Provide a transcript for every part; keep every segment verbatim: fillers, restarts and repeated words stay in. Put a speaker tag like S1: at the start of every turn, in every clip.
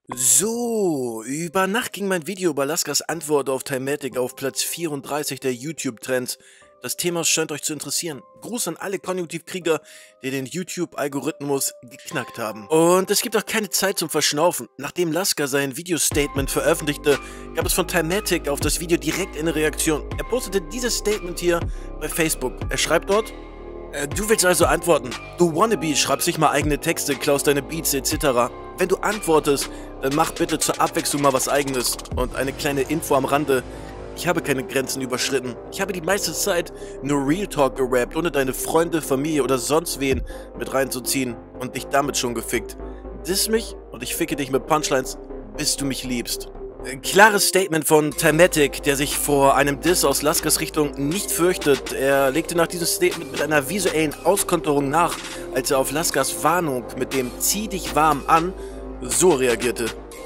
S1: So, über Nacht ging mein Video über Laskas Antwort auf Timatic auf Platz vierunddreißig der YouTube-Trends. Das Thema scheint euch zu interessieren. Gruß an alle Konjunktivkrieger, die den YouTube-Algorithmus geknackt haben. Und es gibt auch keine Zeit zum Verschnaufen. Nachdem Laska sein Video-Statement veröffentlichte, gab es von Timatic auf das Video direkt eine Reaktion. Er postete dieses Statement hier bei Facebook. Er schreibt dort: äh, Du willst also antworten. Du Wannabe, schreibst sich mal eigene Texte, klaust deine Beats et cetera. Wenn du antwortest, dann mach bitte zur Abwechslung mal was Eigenes. Und eine kleine Info am Rande: Ich habe keine Grenzen überschritten. Ich habe die meiste Zeit nur Real Talk gerappt, ohne deine Freunde, Familie oder sonst wen mit reinzuziehen und dich damit schon gefickt. Diss mich und ich ficke dich mit Punchlines, bis du mich liebst. Ein klares Statement von Timatic, der sich vor einem Diss aus Laskas Richtung nicht fürchtet. Er legte nach diesem Statement mit einer visuellen Auskonturierung nach, als er auf Laskas Warnung mit dem "Zieh dich warm an" so reagierte.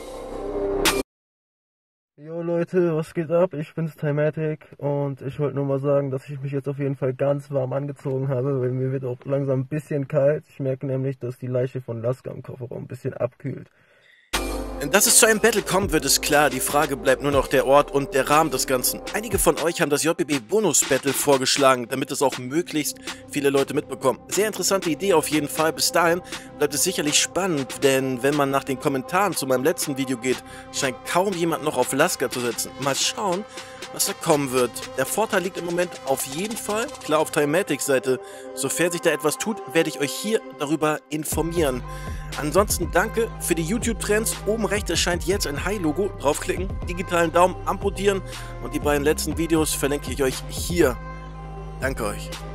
S2: Jo Leute, was geht ab? Ich bin's Timatic und ich wollte nur mal sagen, dass ich mich jetzt auf jeden Fall ganz warm angezogen habe, weil mir wird auch langsam ein bisschen kalt. Ich merke nämlich, dass die Leiche von Laska im Kofferraum ein bisschen abkühlt.
S1: Dass es zu einem Battle kommt, wird es klar. Die Frage bleibt nur noch der Ort und der Rahmen des Ganzen. Einige von euch haben das J B B Bonus Battle vorgeschlagen, damit es auch möglichst viele Leute mitbekommen. Sehr interessante Idee auf jeden Fall. Bis dahin bleibt es sicherlich spannend, denn wenn man nach den Kommentaren zu meinem letzten Video geht, scheint kaum jemand noch auf Laska zu setzen. Mal schauen, was da kommen wird. Der Vorteil liegt im Moment auf jeden Fall klar auf Timatics Seite. Sofern sich da etwas tut, werde ich euch hier darüber informieren. Ansonsten danke für die YouTube-Trends. Oben rechts erscheint jetzt ein Hi-Logo. Draufklicken, digitalen Daumen amputieren und die beiden letzten Videos verlinke ich euch hier. Danke euch.